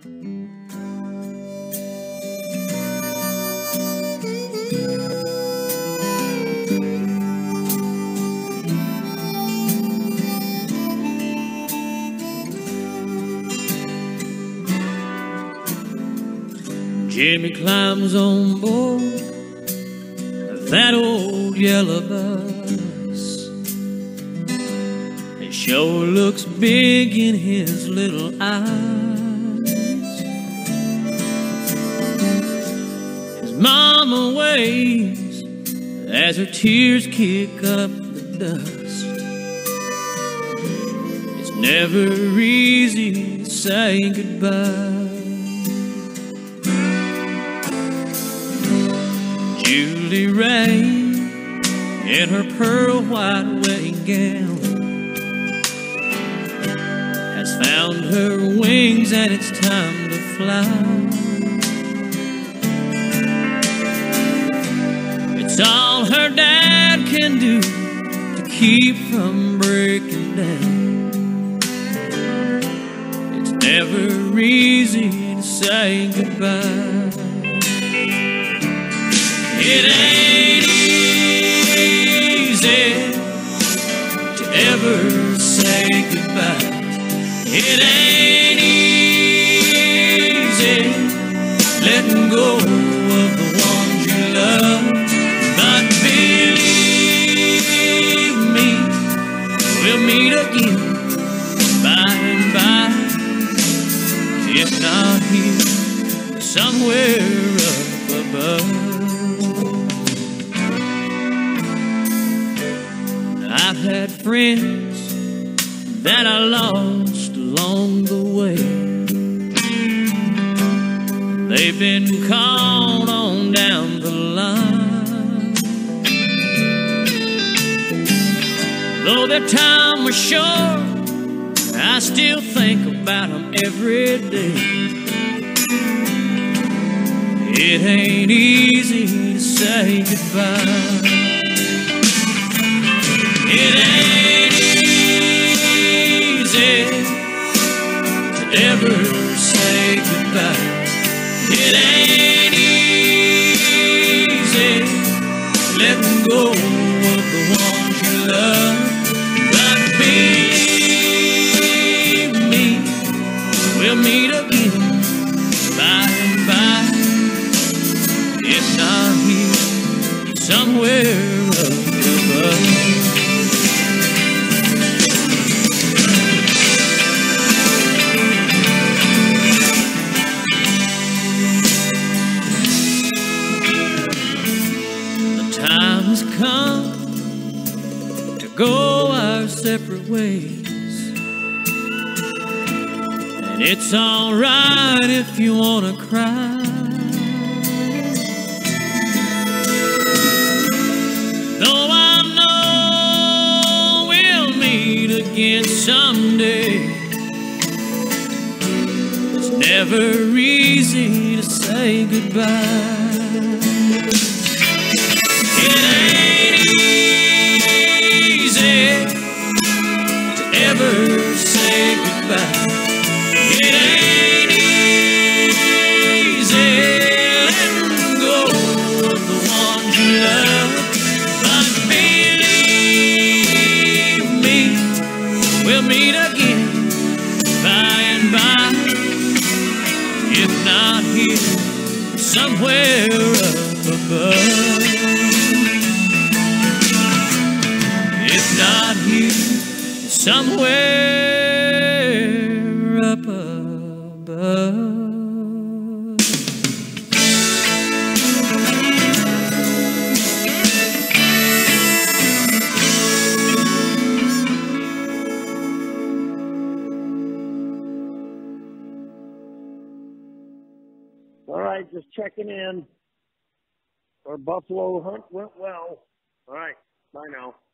Jimmy climbs on board that old yellow bus. It sure looks big in his little eyes. His mama waves as her tears kick up the dust. It's never easy to say goodbye. Julie Ray in her pearl white wedding gown has found her wings and it's time to fly. It's all her dad can do to keep from breaking down. It's never easy to say goodbye. It ain't easy to ever say goodbye. It ain't easy letting go of the ones you love. But believe me, we'll meet again by and by. If not here, somewhere up above. I've had friends that I lost along the way. They've been called on down the line. Though their time was short, I still think about them every day. It ain't easy to say goodbye. It ain't easy to ever say goodbye. It ain't easy letting go of the ones you love. But believe me, we'll meet again by and by. If not here, somewhere up above. Come to go our separate ways, and it's all right if you want to cry. Though I know we'll meet again someday, it's never easy to say goodbye. It ain't easy to ever say goodbye. It ain't easy letting go of the ones you love. But believe me, we'll meet again by and by. If not here, somewhere up above. If not here, somewhere up above. All right, just checking in. Our buffalo hunt went well. All right, bye now.